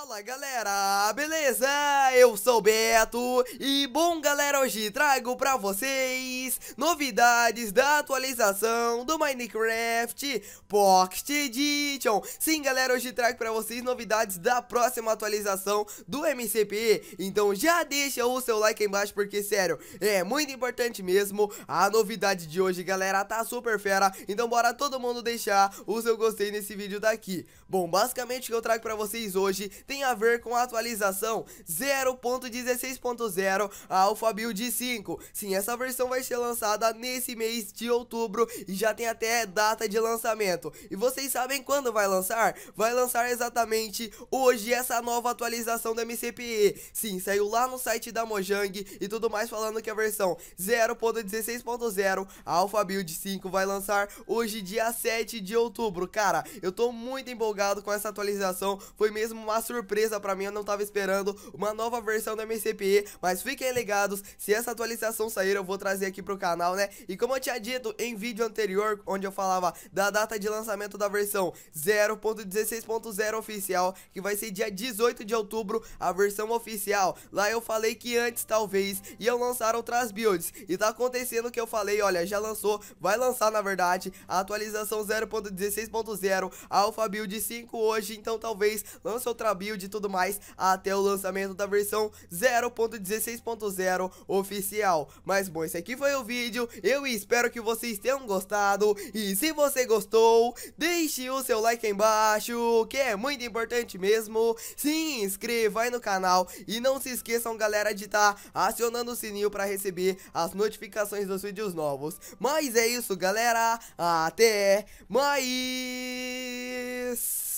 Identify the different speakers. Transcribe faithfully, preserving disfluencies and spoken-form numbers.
Speaker 1: Fala galera, beleza? Eu sou o Beto e bom galera, hoje trago pra vocês novidades da atualização do Minecraft Pocket Edition. Sim galera, hoje trago pra vocês novidades da próxima atualização do M C P E. Então já deixa o seu like aí embaixo porque sério, é muito importante mesmo. A novidade de hoje galera tá super fera, então bora todo mundo deixar o seu gostei nesse vídeo daqui. Bom, basicamente o que eu trago pra vocês hoje tem a ver com a atualização zero ponto dezesseis ponto zero Alpha Build cinco. Sim, essa versão vai ser lançada nesse mês de outubro e já tem até data de lançamento. E vocês sabem quando vai lançar? Vai lançar exatamente hoje essa nova atualização do M C P E. Sim, saiu lá no site da Mojang e tudo mais falando que a versão zero ponto dezesseis ponto zero Alpha Build cinco vai lançar hoje dia sete de outubro. Cara, eu tô muito empolgado com essa atualização, foi mesmo uma surpresa pra mim, eu não tava esperando uma nova versão do M C P E, mas fiquem ligados, se essa atualização sair eu vou trazer aqui pro canal, né? E como eu tinha dito em vídeo anterior, onde eu falava da data de lançamento da versão zero ponto dezesseis ponto zero oficial, que vai ser dia dezoito de outubro, a versão oficial, lá eu falei que antes talvez iam lançar outras builds, e tá acontecendo o que eu falei, olha, já lançou, vai lançar na verdade, a atualização zero ponto dezesseis ponto zero Alpha Build cinco hoje, então talvez lance outra build e tudo mais até o lançamento da versão zero ponto dezesseis ponto zero oficial. Mas bom, esse aqui foi o vídeo, eu espero que vocês tenham gostado, e se você gostou, deixe o seu like aí embaixo, que é muito importante mesmo, se inscreva aí no canal, e não se esqueçam galera de estar tá acionando o sininho para receber as notificações dos vídeos novos. Mas é isso galera, até mais!